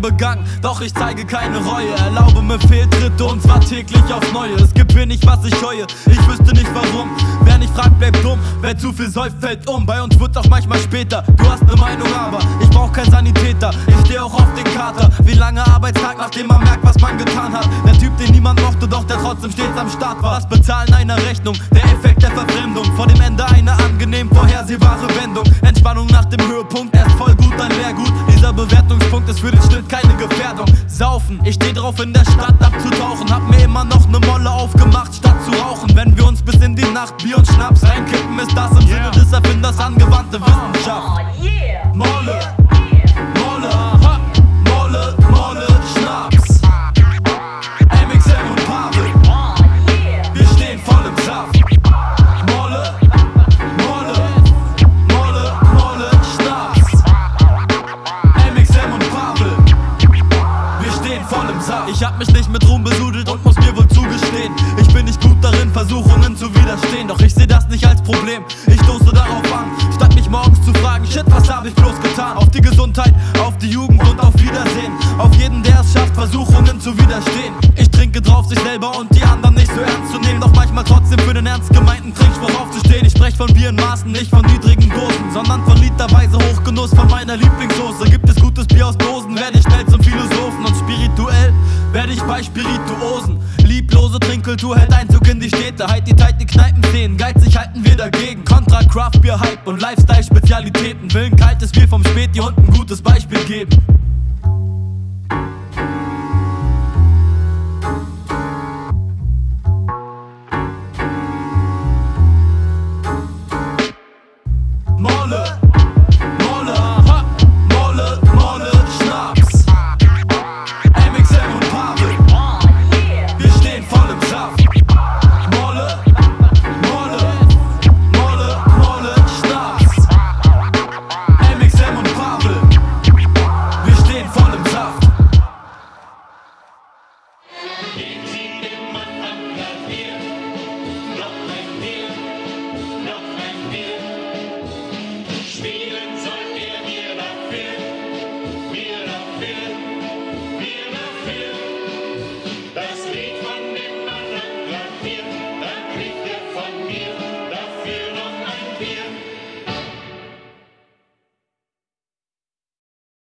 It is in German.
begangen, doch ich zeige keine Reue. Erlaube mir Fehltritte und zwar täglich aufs Neue. Es gibt wenig, was ich scheue, ich wüsste nicht warum. Wer nicht fragt, bleibt dumm, wer zu viel säuft, fällt um. Bei uns wird's auch manchmal später, du hast ne Meinung, aber ich brauch kein Sanitäter. Ich steh auch auf den Kater, wie lange Arbeitstag, nachdem man merkt, was man getan hat. Der Typ, den niemand mochte, doch der trotzdem stets am Start war. Das Bezahlen einer Rechnung, der Effekt der Verfremdung, vor dem Ende eine angenehm vorhersehbare Wendung. Entspannung nach dem Höhepunkt, erst voll gut, dann Leergut. Dieser Bewertungspunkt ist für den Schnitt keine Gefährdung. Saufen, ich steh drauf in der Stadt abzutauchen, hab mir immer noch ne Molle aufgemacht, statt zu rauchen. Wenn wir uns bis in die Nacht Bier und Schnaps reinkippen, ist das im Sinne des Erfinders angewandte Wissenschaft. Molle, Molle, ha, Molle, Molle, Schnaps. MXM und Pavel, wir stehen voll im Saft. Molle, Molle, Molle, Molle, Schnaps. MXM und Pavel, wir stehen voll im Saft. Ich hab mich nicht mit Ruhm besudelt und muss mir wohl zugestehen, ich bin nicht gut darin, Versuchungen zu widerstehen. Doch ich seh das nicht als Problem, ich stoße darauf an, statt mich morgens zu fragen, shit, was hab ich bloß getan? Auf die Gesundheit, auf die Jugend und auf Wiedersehen. Auf jeden, der es schafft, Versuchungen zu widerstehen. Ich trinke drauf, sich selber und die anderen nicht so ernst zu nehmen, doch manchmal trotzdem für den ernst gemeinten Trinkspruch aufzustehen. Ich sprech von Bier in Maßen, nicht von niedrigen Dosen, sondern von literweise Hochgenuss von meiner Lieblingssoße. Gibt es gutes Bier aus Dosen, werde ich schnell zum Philosophen. Und spirituell werde ich bei Spirituosen. Lieblose Trinkkultur hält Einzug in die Städte, halt die tight die Kneipenszenen, geizig halten wir dagegen. Contra Craft Beer Hype und Lifestyle Spezialitäten, willen kaltes Bier vom Späti und ein gutes Beispiel geben.